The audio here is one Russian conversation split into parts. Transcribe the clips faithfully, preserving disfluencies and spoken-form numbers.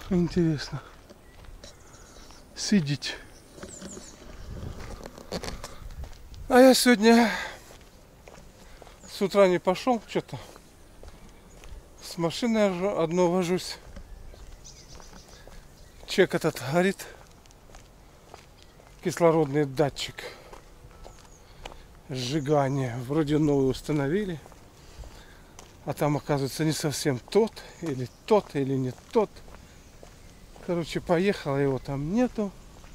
Интересно. Сидеть. А я сегодня с утра не пошел, что-то с машиной одно вожусь. Чек этот горит. Кислородный датчик сжигания. Вроде новый установили. А там, оказывается, не совсем тот. Или тот, или не тот. Короче, поехал, его там нету.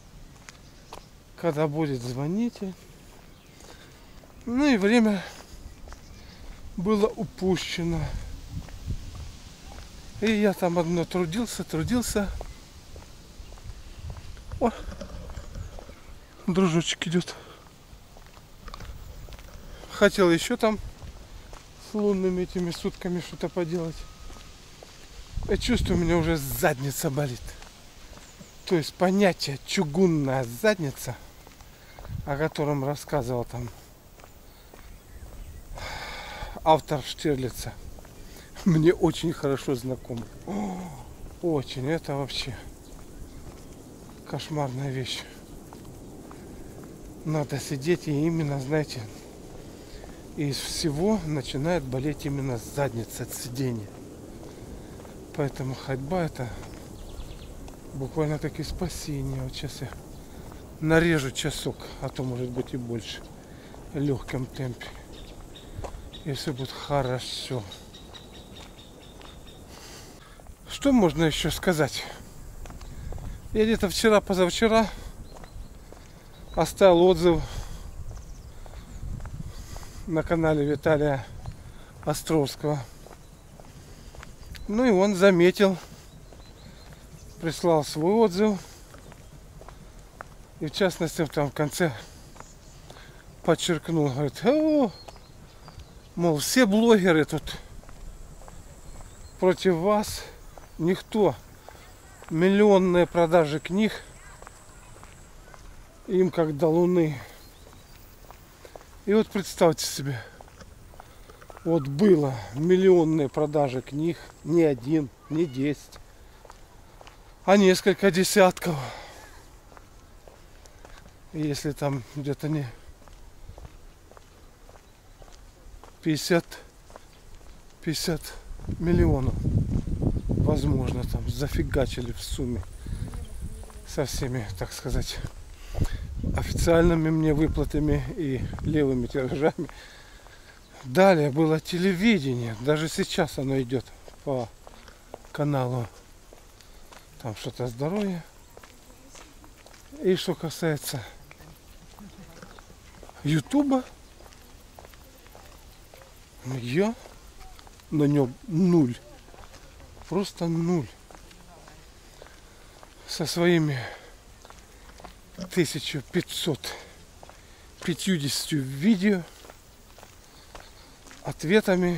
Когда будет, звоните. Ну и время было упущено. И я там одно трудился, трудился. О, дружочек идет. Хотел еще там с лунными этими сутками что-то поделать. Я чувствую, у меня уже задница болит. То есть понятие чугунная задница, о котором рассказывал там автор Штирлица, мне очень хорошо знакомо. Очень. Это вообще кошмарная вещь. Надо сидеть, и именно, знаете, из всего начинает болеть именно задница от сидения. Поэтому ходьба — это буквально таки спасение. Вот сейчас я нарежу часок, а то может быть и больше, в легком темпе. И все будет хорошо. Что можно еще сказать? Я где-то вчера-позавчера оставил отзыв на канале Виталия Островского. Ну и он заметил, прислал свой отзыв. И в частности там в конце подчеркнул, говорит: о, мол, все блогеры тут против вас, никто. Миллионные продажи книг им как до луны. И вот представьте себе, вот было миллионные продажи книг, не один, не десять, а несколько десятков. И если там где-то не пятьдесят миллионов, возможно, там зафигачили в сумме со всеми, так сказать, официальными мне выплатами и левыми тиражами. Далее было телевидение. Даже сейчас оно идет по каналу. Там что-то здоровье. И что касается Ютуба, я на нем нуль. Просто нуль. Со своими тысяча пятьсот пятьюдесятью видео, ответами,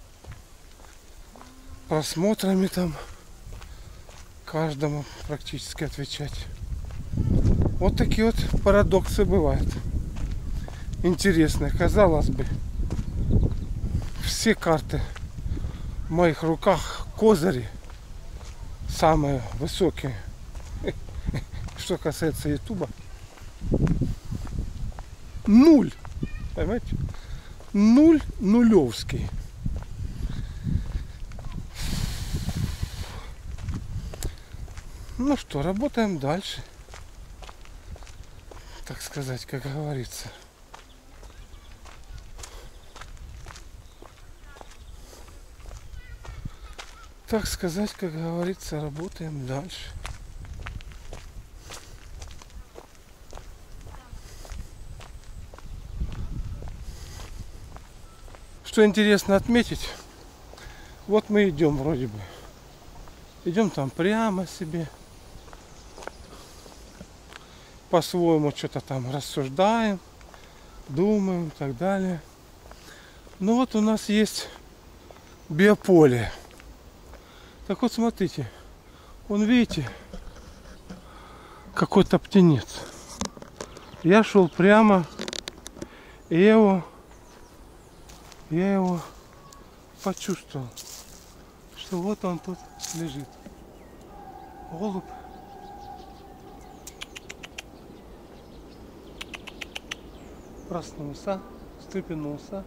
просмотрами там, каждому практически отвечать. Вот такие вот парадоксы бывают. Интересно, казалось бы, все карты в моих руках, козыри самые высокие. Что касается Ютуба, нуль, понимаете, нуль нулевский. Ну что, работаем дальше, так сказать, как говорится. Так сказать, как говорится, работаем дальше. Что интересно отметить, вот мы идем вроде бы. Идем там прямо себе. По-своему что-то там рассуждаем, думаем и так далее. Ну вот у нас есть биополе. Так вот смотрите, вон видите, какой-то птенец. Я шел прямо, и я его, я его почувствовал, что вот он тут лежит. Голубь. Проснулся, встрепенулся.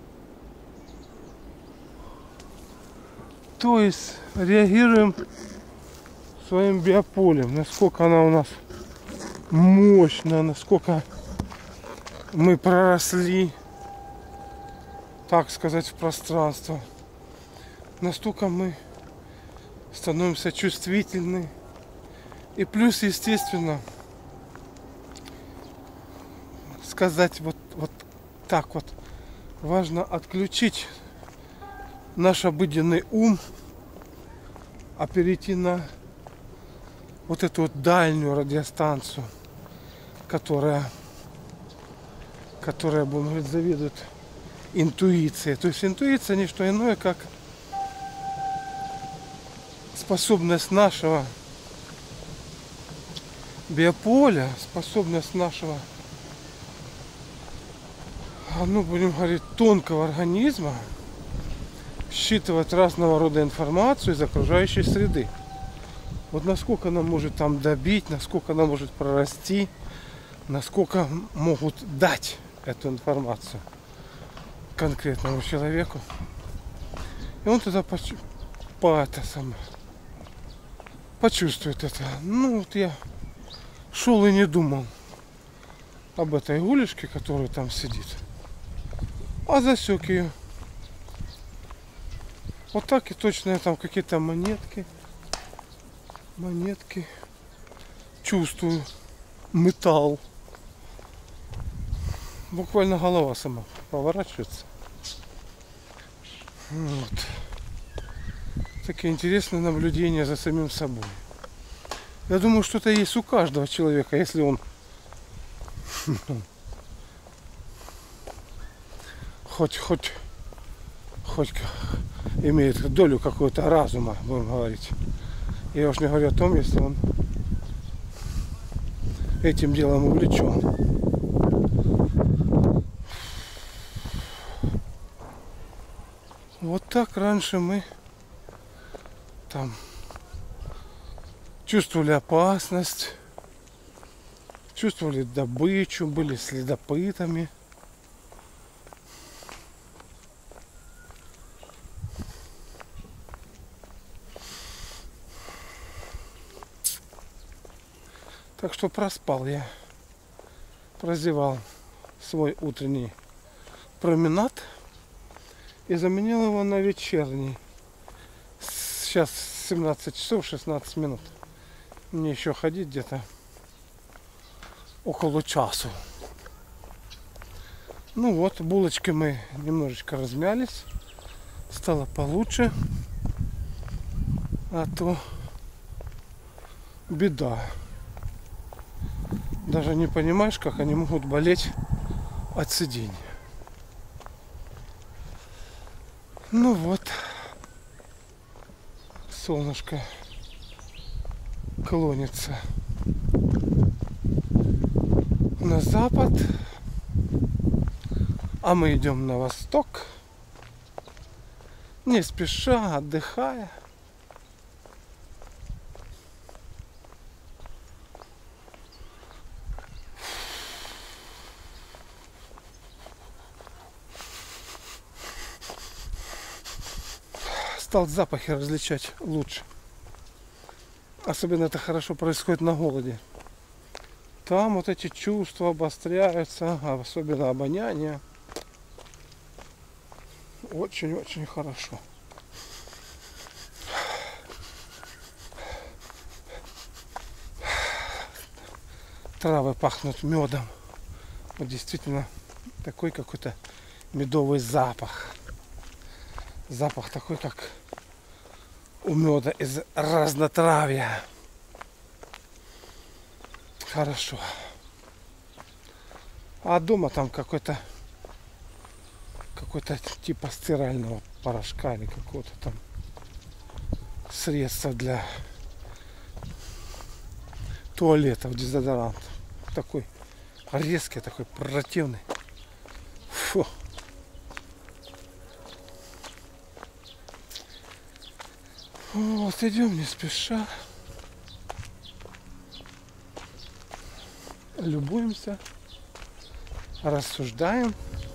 То есть реагируем своим биополем, насколько она у нас мощная, насколько мы проросли, так сказать, в пространство, настолько мы становимся чувствительны. И плюс, естественно, сказать вот, вот так вот, важно отключить наш обыденный ум, а перейти на вот эту вот дальнюю радиостанцию, которая, которая, будем говорить, заведует интуицией. То есть интуиция не что иное, как способность нашего биополя, способность нашего, ну, будем говорить, тонкого организма считывать разного рода информацию из окружающей среды. Вот насколько она может там добить, насколько она может прорасти, насколько могут дать эту информацию конкретному человеку. И он тогда по, по это самое, почувствует это. Ну вот я шел и не думал об этой гулешке, которая там сидит, а засек ее. Вот так и точно там какие-то монетки. Монетки. Чувствую. Металл. Буквально голова сама поворачивается. Вот. Такие интересные наблюдения за самим собой. Я думаю, что это есть у каждого человека, если он хоть, хоть, хоть имеет долю какого-то разума, будем говорить. Я уж не говорю о том, если он этим делом увлечен. Вот так раньше мы там чувствовали опасность, чувствовали добычу, были следопытами. Так что проспал я, прозевал свой утренний променад и заменил его на вечерний. Сейчас семнадцать часов шестнадцать минут. Мне еще ходить где-то около часу. Ну вот, булочки мы немножечко размялись, стало получше, а то беда. Даже не понимаешь, как они могут болеть от сидения. Ну вот, солнышко клонится на запад, а мы идем на восток, не спеша, отдыхая. Стал запахи различать лучше. Особенно это хорошо происходит на голоде. Там вот эти чувства обостряются, особенно обоняние. Очень-очень хорошо. Травы пахнут медом. Вот действительно такой какой-то медовый запах. Запах такой, как у меда из разнотравья. Хорошо. А дома там какой-то какой-то типа стирального порошка или какого-то там средства для туалетов, дезодорант. Такой резкий, такой противный. Фу. Вот идем не спеша. любуемся, рассуждаем.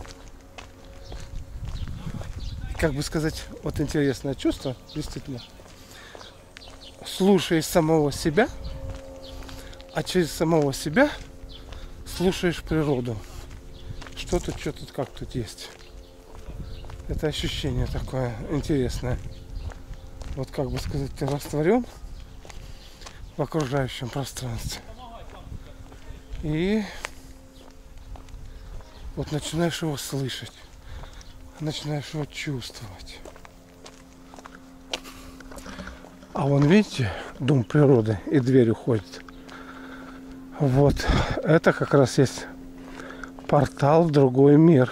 Как бы сказать, вот интересное чувство, действительно. Слушаешь самого себя, а через самого себя слушаешь природу. Что тут, что тут, как тут есть. Это ощущение такое интересное. Вот как бы сказать, ты растворен в окружающем пространстве. И вот начинаешь его слышать. Начинаешь его чувствовать. А вон, видите, дом природы и дверь уходит. Вот, это как раз есть портал в другой мир.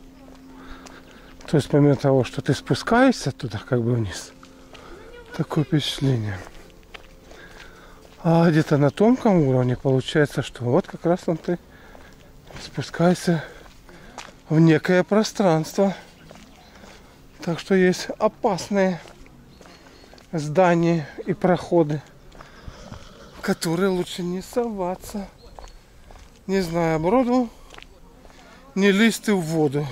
То есть, помимо того, что ты спускаешься туда, как бы вниз, такое впечатление. А где-то на тонком уровне получается, что вот как раз там ты спускаешься в некое пространство. Так что есть опасные здания и проходы, в которые лучше не соваться. Не зная броду, не лезть в воду.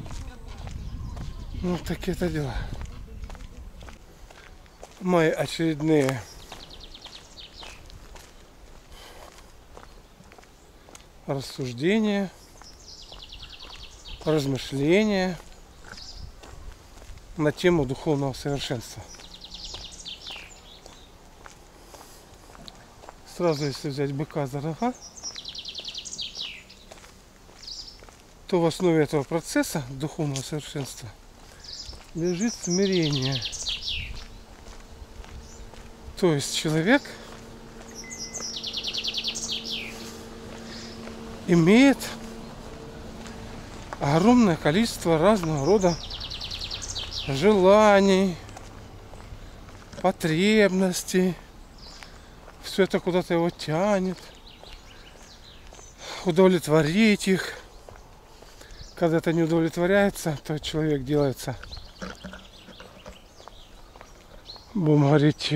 Ну, такие-то дела. Мои очередные рассуждения, размышления на тему духовного совершенства. Сразу, если взять быка за рога, то в основе этого процесса духовного совершенства лежит смирение. То есть человек имеет огромное количество разного рода желаний, потребностей. Все это куда-то его тянет. Удовлетворить их. Когда это не удовлетворяется, то человек делается, будем говорить,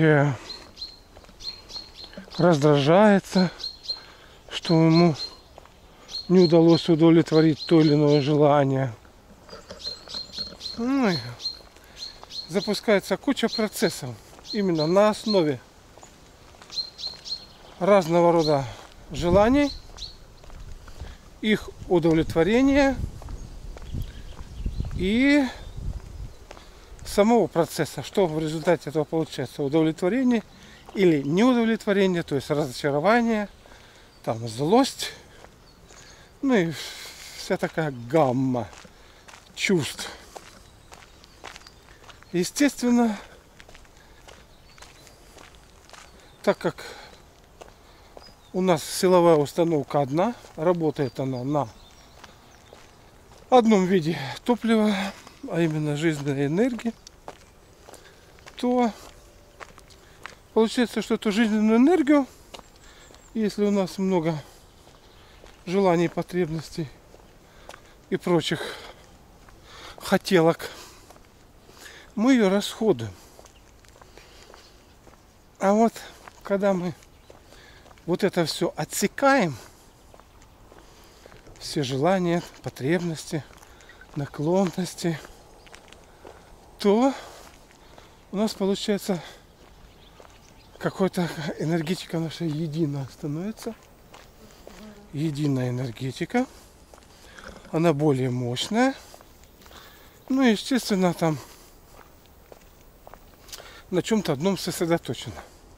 раздражается, что ему не удалось удовлетворить то или иное желание. Ну и запускается куча процессов именно на основе разного рода желаний, их удовлетворения и самого процесса. Что в результате этого получается? Удовлетворение или неудовлетворение, то есть разочарование, там злость, ну и вся такая гамма чувств. Естественно, так как у нас силовая установка одна, работает она на одном виде топлива, а именно жизненной энергии, то получается, что эту жизненную энергию, если у нас много желаний, потребностей и прочих хотелок, мы ее расходуем. А вот когда мы вот это все отсекаем, все желания, потребности, наклонности, то у нас получается какая-то энергетика наша единая становится. Единая энергетика. Она более мощная. Ну и, естественно, там на чем-то одном сосредоточена.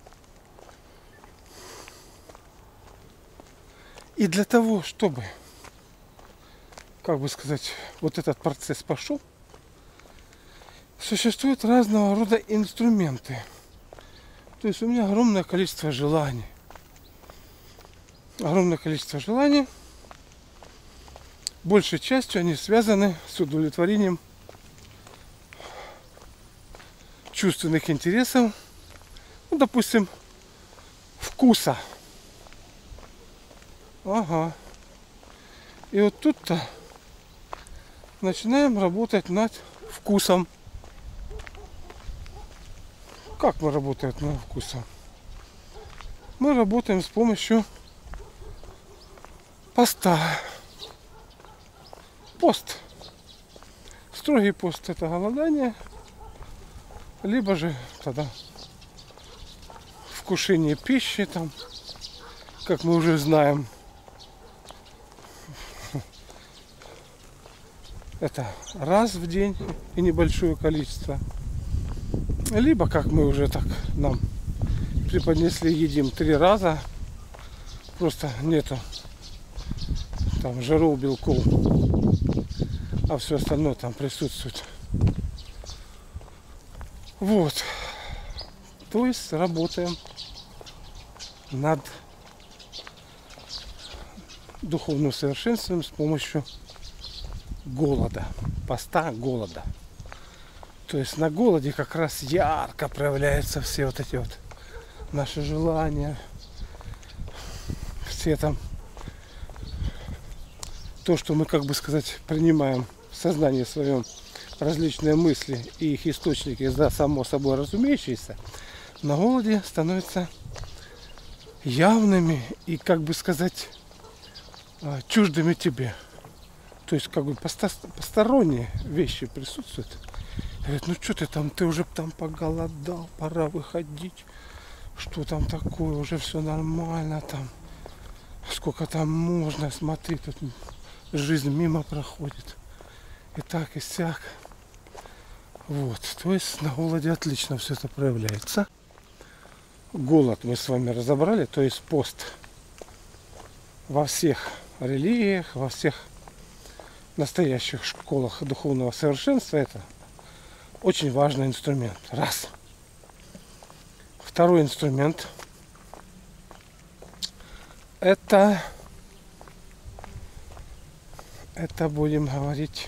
И для того, чтобы, как бы сказать, вот этот процесс пошел, существуют разного рода инструменты. То есть у меня огромное количество желаний. Огромное количество желаний. Большей частью они связаны с удовлетворением чувственных интересов. Ну, допустим, вкуса. Ага. И вот тут-то начинаем работать над вкусом. Как мы работаем над вкусом? Мы работаем с помощью поста. Пост. Строгий пост — это голодание, либо же тогда вкушение пищи, там, как мы уже знаем, это раз в день и небольшое количество. Либо, как мы уже так нам преподнесли, едим три раза, просто нету там жиров, белков, а все остальное там присутствует. Вот. То есть работаем над духовным совершенством с помощью голода, поста голода. То есть на голоде как раз ярко проявляются все вот эти вот наши желания, все там то, что мы, как бы сказать, принимаем в сознании своем, различные мысли и их источники, да, само собой разумеющиеся, на голоде становятся явными и, как бы сказать, чуждыми тебе. То есть, как бы посторонние вещи присутствуют. Говорят, ну что ты там, ты уже там поголодал, пора выходить. Что там такое, уже все нормально там. Сколько там можно, смотри, тут жизнь мимо проходит. И так, и сяк. Вот, то есть на голоде отлично все это проявляется. Голод мы с вами разобрали, то есть пост во всех религиях, во всех настоящих школах духовного совершенства. Это очень важный инструмент. Раз. Второй инструмент — это это будем говорить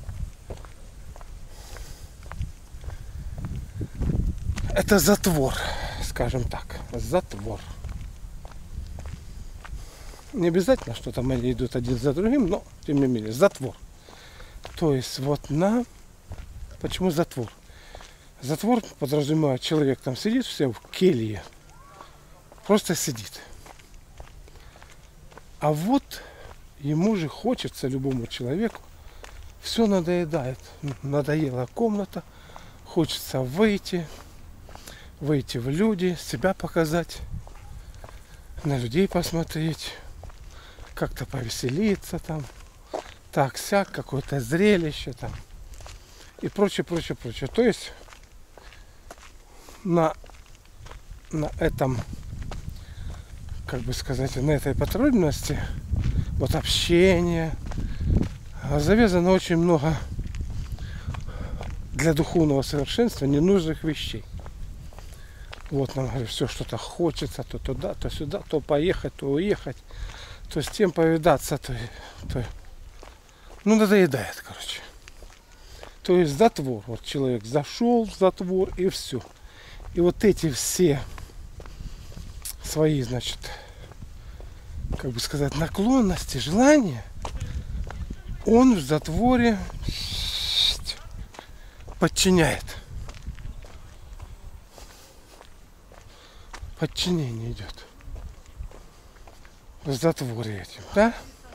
это затвор, скажем так, затвор. Не обязательно, что там они идут один за другим, но тем не менее затвор. То есть вот на почему затвор? Затвор подразумевает, человек там сидит все в келье, просто сидит. А вот ему же хочется, любому человеку, все надоедает. Надоела комната, хочется выйти, выйти в люди, себя показать, на людей посмотреть, как-то повеселиться там, так-сяк, какое-то зрелище там и прочее, прочее, прочее. То есть на, на этом, как бы сказать, на этой потребности, вот общение, завязано очень много для духовного совершенства ненужных вещей. Вот нам говорят, все что-то хочется, то туда, то сюда, то поехать, то уехать, то с тем повидаться, то, то... ну надоедает, короче. То есть затвор, вот человек зашел в затвор и все. И вот эти все свои, значит, как бы сказать, наклонности, желания, он в затворе подчиняет. Подчинение идет в затворе этим, да?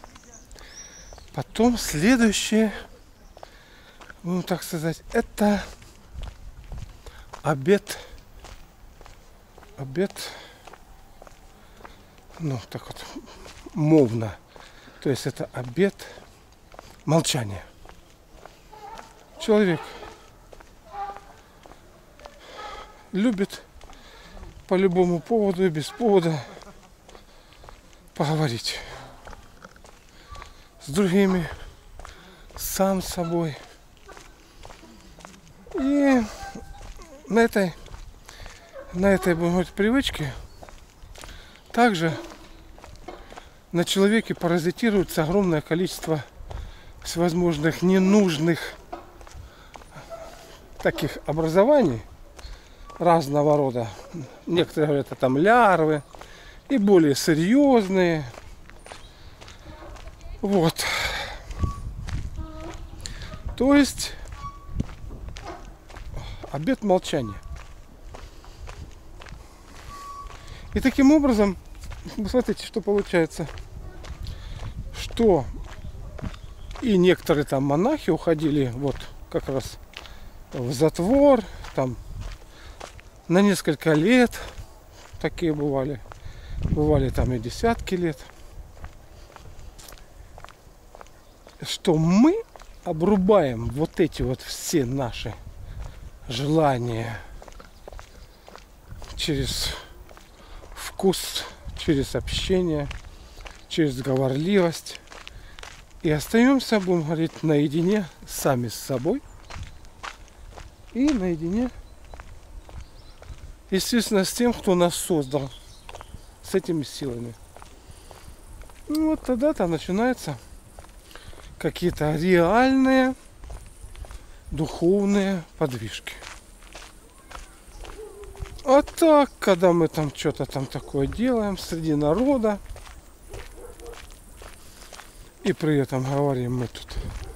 Потом следующее, будем так сказать, это обет, обет, ну так вот, мовно, то есть это обет молчания. Человек любит по любому поводу и без повода поговорить с другими, сам с собой. И на этой, на этой, будем говорить, привычке также на человеке паразитируется огромное количество всевозможных ненужных таких образований разного рода. Некоторые говорят, это там лярвы и более серьезные. Вот. То есть обет молчания. И таким образом, вы смотрите, что получается. что и некоторые там монахи уходили вот как раз в затвор, там на несколько лет, такие бывали, бывали там и десятки лет, что мы обрубаем вот эти вот все наши желания через вкус, через общение, через говорливость. И остаемся, будем говорить, наедине сами с собой. И наедине, естественно, с тем, кто нас создал, с этими силами. Ну вот тогда-то начинаются какие-то реальные духовные подвижки. А так, когда мы там что-то там такое делаем среди народа, и при этом говорим, мы тут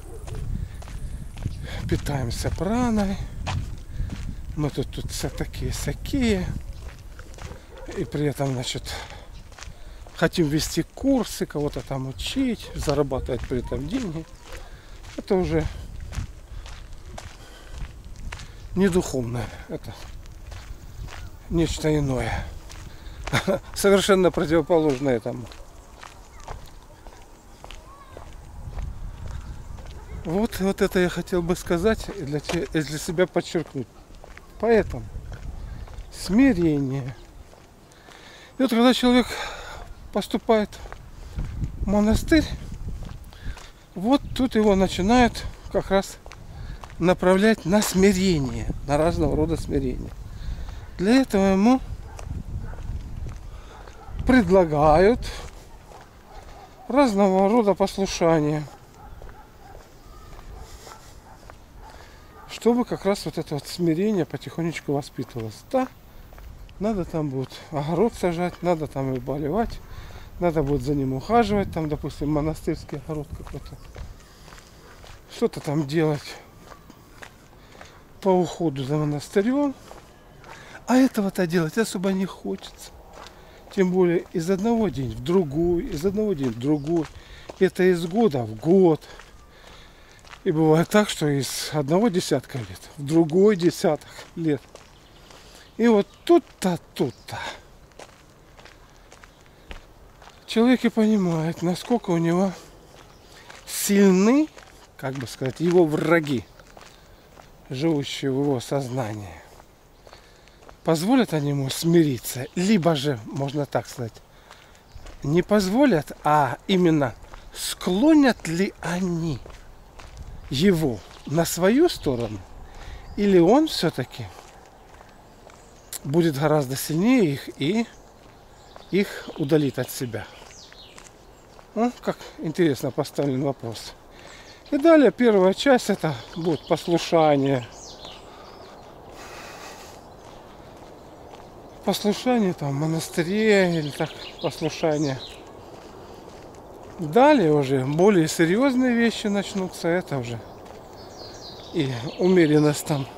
питаемся праной, мы тут, тут все такие-сякие, и при этом, значит, хотим вести курсы, кого-то там учить, зарабатывать при этом деньги. Это уже не духовное, это нечто иное, совершенно противоположное этому. Вот, вот это я хотел бы сказать и для, и для себя подчеркнуть. Поэтому смирение. И вот когда человек поступает в монастырь, вот тут его начинают как раз направлять на смирение, на разного рода смирение. Для этого ему предлагают разного рода послушания, чтобы как раз вот это вот смирение потихонечку воспитывалось. Да, надо там будет огород сажать, надо там и поливать, надо будет за ним ухаживать, там, допустим, монастырский огород какой-то, что-то там делать по уходу за монастырем. А этого-то делать особо не хочется. Тем более из одного дня в другой, из одного дня в другой. Это из года в год. И бывает так, что из одного десятка лет в другой десяток лет. И вот тут-то, тут-то человек и понимает, насколько у него сильны, как бы сказать, его враги, живущие в его сознании. Позволят они ему смириться, либо же, можно так сказать, не позволят, а именно склонят ли они его на свою сторону, или он все-таки будет гораздо сильнее их и их удалит от себя. Ну, как интересно поставлен вопрос. И далее первая часть это будет послушание. Послушание там в монастыре или так послушание. Далее уже более серьезные вещи начнутся. Это уже и умеренность там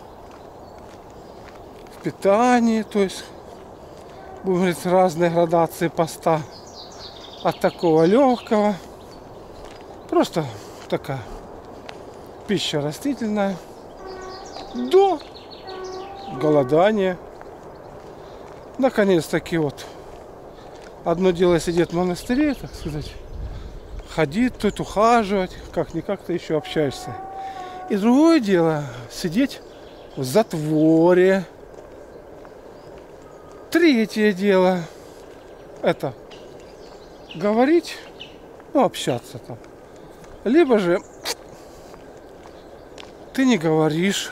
в питании, то есть будем говорить разные градации поста, от такого легкого, просто такая пища растительная, до голодания. Наконец-таки вот одно дело сидеть в монастыре, так сказать, ходить тут, ухаживать, как-никак-то еще общаешься. И другое дело сидеть в затворе. Третье дело это говорить, ну, общаться там. Либо же ты не говоришь.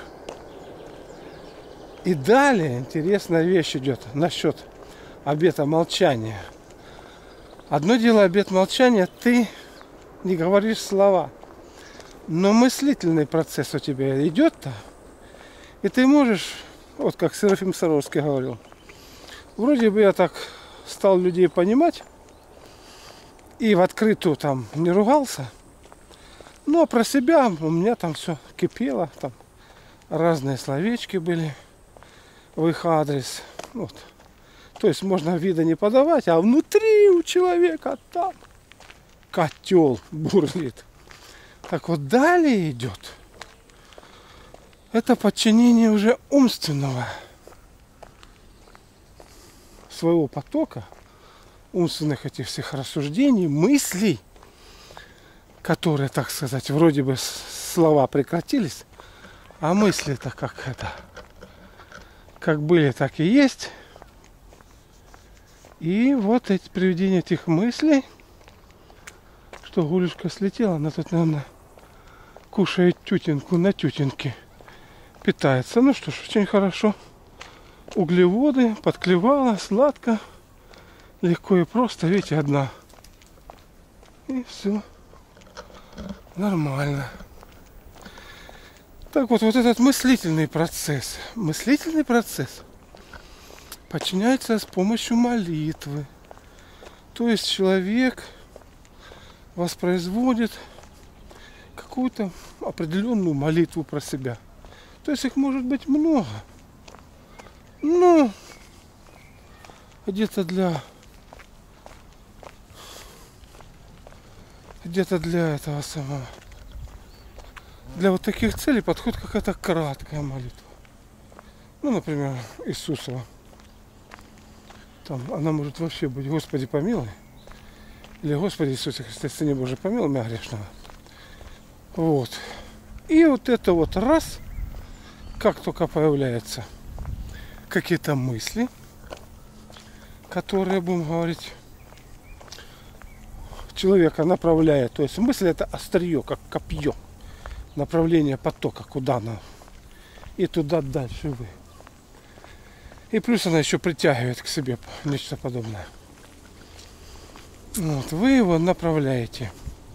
И далее интересная вещь идет насчет обета молчания. Одно дело обет молчания, ты не говоришь слова, но мыслительный процесс у тебя идет-то, и ты можешь, вот как Серафим Саровский говорил, вроде бы я так стал людей понимать, и в открытую там не ругался, но про себя у меня там все кипело, там разные словечки были в их адрес. Вот. То есть можно вида не подавать, а внутри у человека там котел бурлит. Так вот далее идет. Это подчинение уже умственного своего потока, умственных этих всех рассуждений, мыслей, которые, так сказать, вроде бы слова прекратились, а мысли-то как это, как были, так и есть. И вот эти приведения этих мыслей, что Гулюшка слетела, она тут, наверное, кушает тютинку на тютинке, питается. Ну что ж, очень хорошо. Углеводы, подклевала, сладко, легко и просто. Видите, одна. И все. Нормально. Так вот, вот этот мыслительный процесс. Мыслительный процесс подчиняется с помощью молитвы. То есть человек воспроизводит какую-то определенную молитву про себя. То есть их может быть много. Ну, где-то для где-то для этого самого, для вот таких целей подходит какая-то краткая молитва. Ну, например, Иисусова. Там она может вообще быть: Господи, помилуй. Или Господи Иисусе Христе, Сыне Божий, помилуй меня грешного. Вот. И вот это вот раз, как только появляются какие-то мысли, которые, будем говорить, человека направляет. То есть мысль — это острие, как копье. Направление потока, куда она. И туда дальше вы. И плюс она еще притягивает к себе нечто подобное. Вот, вы его направляете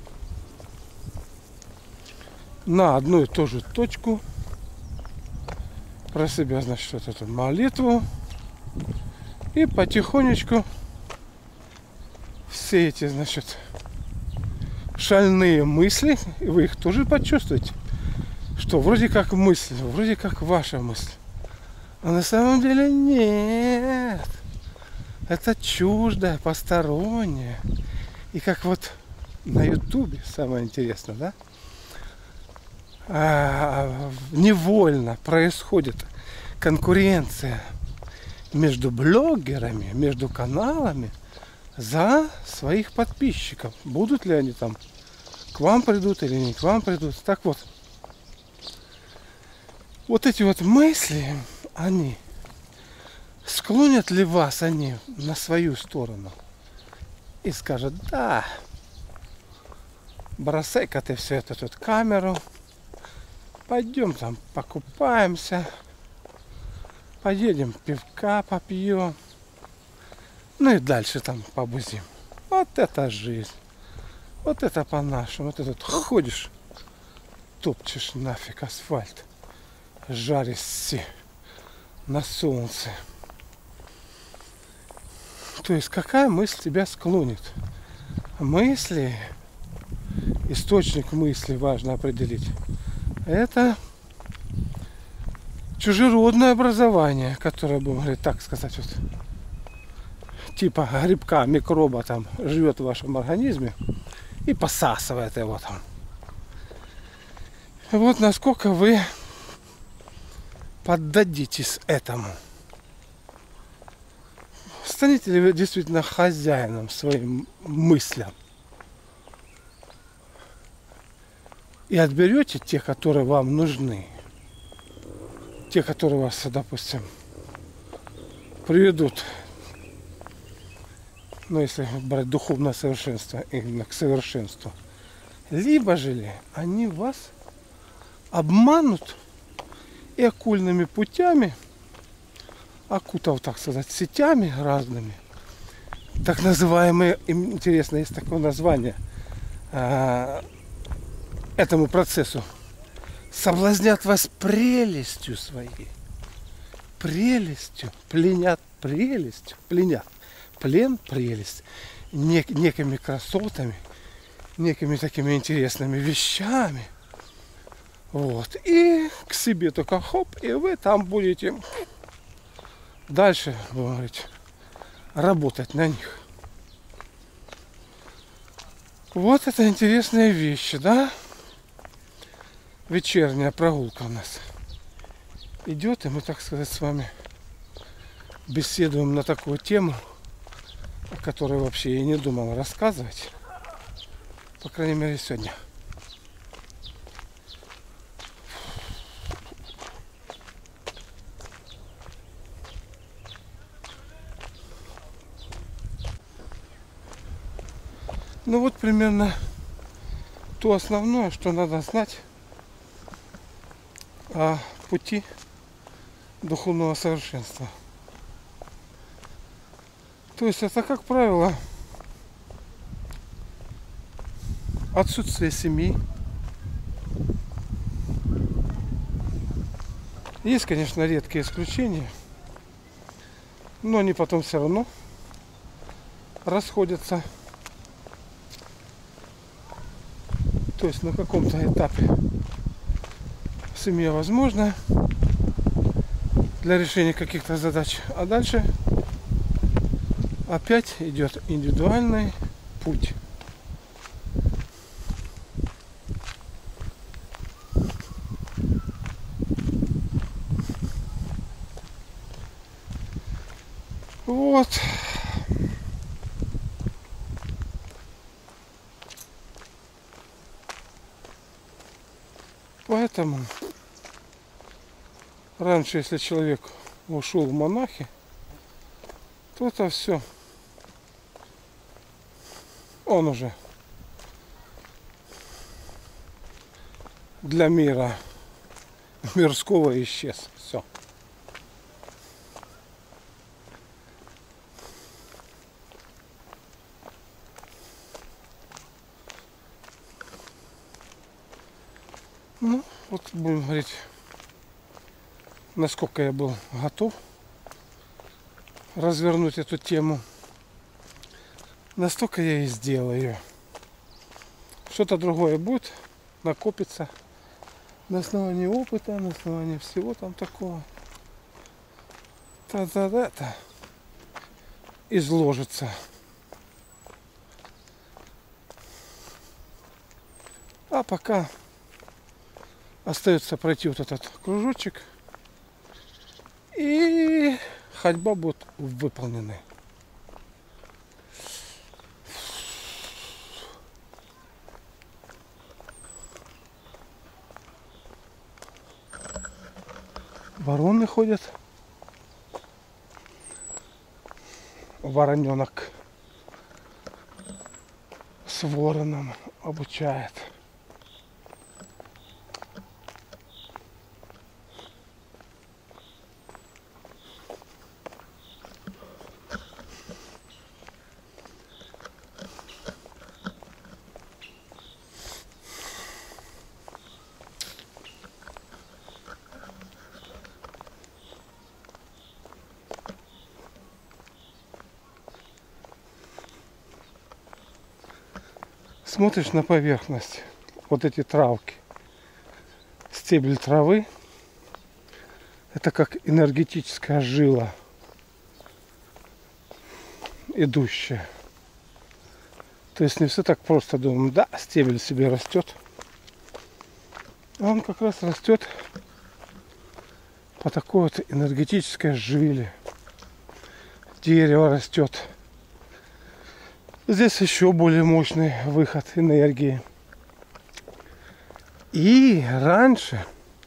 на одну и ту же точку. Про себя, значит, вот эту молитву. И потихонечку все эти, значит, шальные мысли, и вы их тоже почувствуете, что вроде как мысль, вроде как ваша мысль. А на самом деле нет. Это чуждое, постороннее. И как вот на Ютубе, самое интересное, да? А, невольно происходит конкуренция между блогерами, между каналами за своих подписчиков. Будут ли они там, к вам придут или не к вам придут. Так вот, вот эти вот мысли, они склонят ли вас они на свою сторону и скажут: да, бросай-ка ты все это тут камеру, пойдем там покупаемся, поедем пивка попьем, ну и дальше там побузим. Вот это жизнь, вот это по-нашему. Вот это тут ходишь, топчешь нафиг асфальт, жаришься на солнце. То есть какая мысль тебя склонит? Мысли, источник мысли важно определить. Это чужеродное образование, которое, будем говорить, так сказать, вот, типа грибка, микроба там живет в вашем организме и посасывает его там. Вот насколько вы поддадитесь этому. Станете ли вы действительно хозяином своим мыслям? И отберете те, которые вам нужны. Те, которые вас, допустим, приведут, ну, если брать духовное совершенство, именно к совершенству. Либо же ли они вас обманут и оккультными путями, окутав, так сказать, сетями разными, так называемые, интересно, есть такое название э, этому процессу, соблазнят вас прелестью своей, прелестью, пленят прелестью, пленят, плен, прелесть, нек, некими красотами, некими такими интересными вещами, вот, и к себе только хоп, и вы там будете дальше, будем говорить, работать на них. Вот это интересные вещи, да? Вечерняя прогулка у нас идет, и мы, так сказать, с вами беседуем на такую тему, о которой вообще я не думал рассказывать. По крайней мере, сегодня. Ну вот примерно то основное, что надо знать о пути духовного совершенства. То есть это, как правило, отсутствие семьи. Есть, конечно, редкие исключения, но они потом все равно расходятся. То есть на каком-то этапе семья возможна для решения каких-то задач, а дальше опять идет индивидуальный путь. Вот. Поэтому раньше, если человек ушел в монахи, то это все. Он уже для мира мирского исчез. Все. Ну, вот будем говорить, насколько я был готов развернуть эту тему, настолько я и сделаю ее. Что-то другое будет накопиться на основании опыта, на основании всего там такого. Та-та-та-та. Изложится. А пока остается пройти вот этот кружочек, и ходьба будет выполнена. Вороны ходят. Вороненок с вороном обучает. Смотришь на поверхность, вот эти травки, стебель травы, это как энергетическая жила, идущая. То есть не все так просто думаем, да, стебель себе растет, а он как раз растет по такой вот энергетической жиле. Дерево растет. Здесь еще более мощный выход энергии. И раньше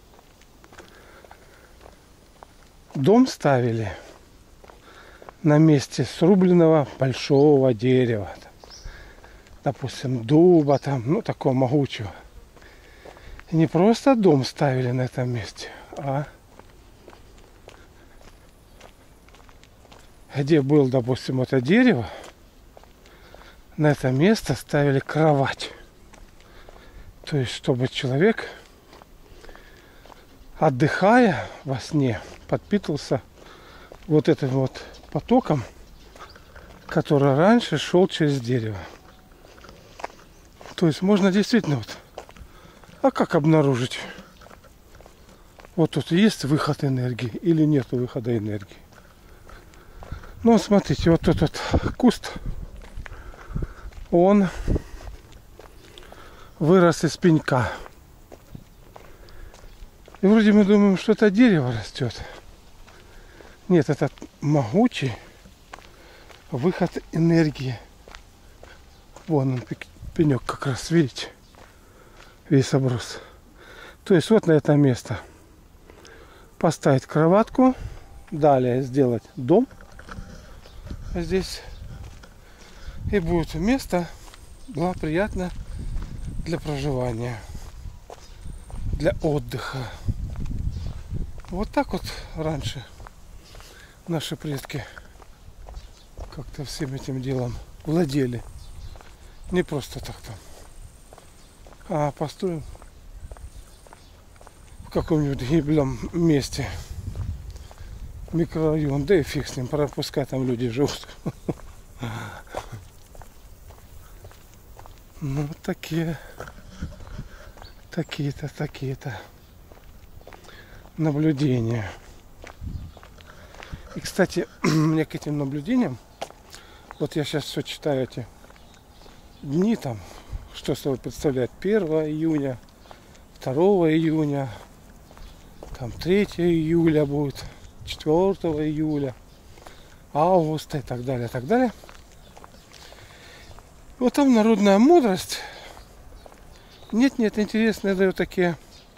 дом ставили на месте срубленного большого дерева. Допустим, дуба там, ну такого могучего. И не просто дом ставили на этом месте, а где был, допустим, это дерево, на это место ставили кровать. То есть, чтобы человек, отдыхая во сне, подпитывался вот этим вот потоком, который раньше шел через дерево. То есть можно действительно вот. А как обнаружить? Вот тут есть выход энергии или нет выхода энергии? Ну, смотрите, вот этот вот куст, он вырос из пенька. И вроде мы думаем, что это дерево растет. Нет, это могучий выход энергии. Вон он, пенек как раз, видите, весь оброс. То есть вот на это место поставить кроватку, далее сделать дом здесь, и будет место благоприятно для проживания, для отдыха. Вот так вот раньше наши предки как-то всем этим делом владели. Не просто так там, а построим в каком-нибудь гиблом месте микрорайон, да и фиг с ним, пускай там люди живут. Ну, такие, такие-то, такие-то наблюдения. И, кстати, мне к этим наблюдениям, вот я сейчас все читаю эти дни там, что собой представляет первое июня, второго июня, там третьего июля будет, четвёртого июля, августа и так далее, и так далее. Вот там народная мудрость. Нет-нет, интересные дают такие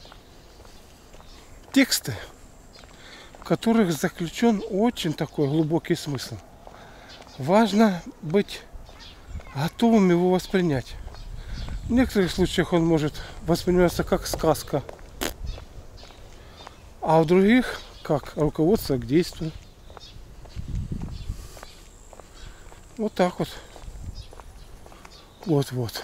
тексты, в которых заключен очень такой глубокий смысл. Важно быть готовым его воспринять. В некоторых случаях он может восприниматься как сказка, а в других как руководство к действию. Вот так вот. Вот-вот.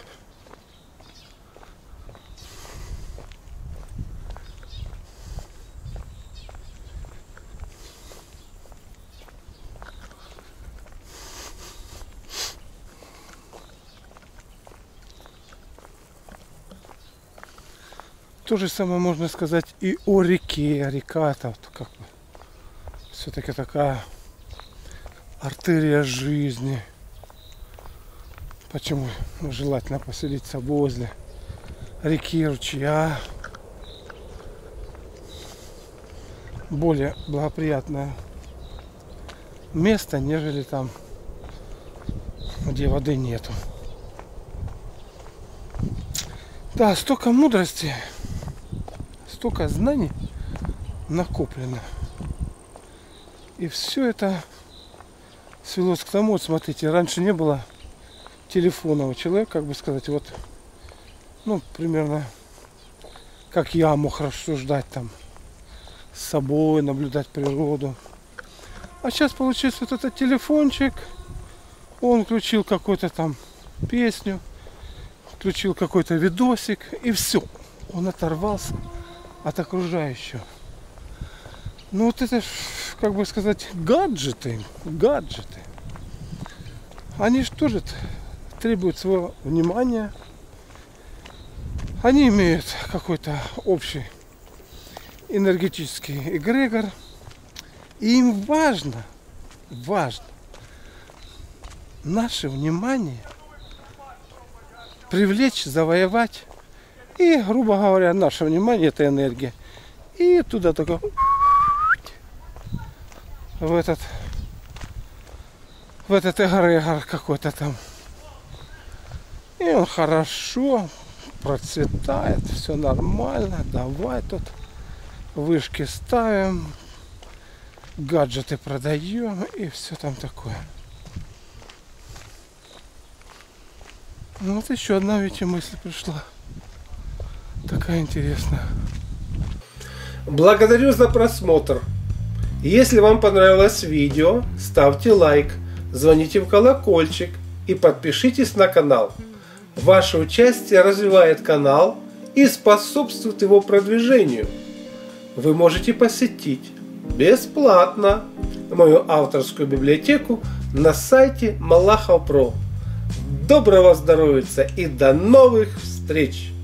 То же самое можно сказать и о реке. Река это вот как бы все-таки такая артерия жизни. Почему желательно поселиться возле реки, ручья? Более благоприятное место, нежели там, где воды нету. Да, столько мудрости, столько знаний накоплено. И все это свелось к тому, вот смотрите, раньше не было телефона у человека, как бы сказать, вот, ну, примерно, как я мог рассуждать там с собой, наблюдать природу. А сейчас получается вот этот телефончик, он включил какую-то там песню, включил какой-то видосик, и все, он оторвался от окружающего. Ну вот это, как бы сказать, гаджеты, гаджеты, они же тоже требуют своего внимания. Они имеют какой-то общий энергетический эгрегор. И им важно, важно наше внимание привлечь, завоевать. И, грубо говоря, наше внимание — это энергия. И туда только в этот в этот эгрегор какой-то там. И он хорошо процветает, все нормально. Давай тут вышки ставим, гаджеты продаем и все там такое. Ну, вот еще одна ведь мысль пришла. Такая интересная. Благодарю за просмотр. Если вам понравилось видео, ставьте лайк, звоните в колокольчик и подпишитесь на канал. Ваше участие развивает канал и способствует его продвижению. Вы можете посетить бесплатно мою авторскую библиотеку на сайте Малахов точка про. Доброго здоровья и до новых встреч!